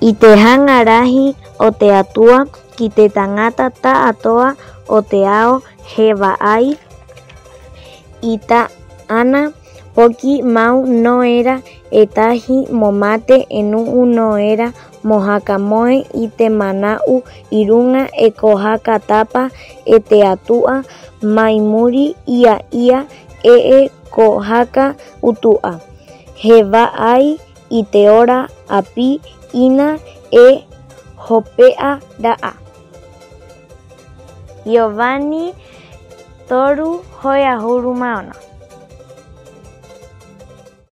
Itehãngarahi oteatua kitetãngata ta atoa oteao heva'ái ita'ãna porque mau no era etahi momate enu'u no era mohakamo'ẽ itemana'u irũnga ekohakatápa eteatúa maimúri ia'ia e'ekoháka utu'a heva'ái iteóra api ína ehopé'ara'ã. Giovanni Toru hoyahurúmavano.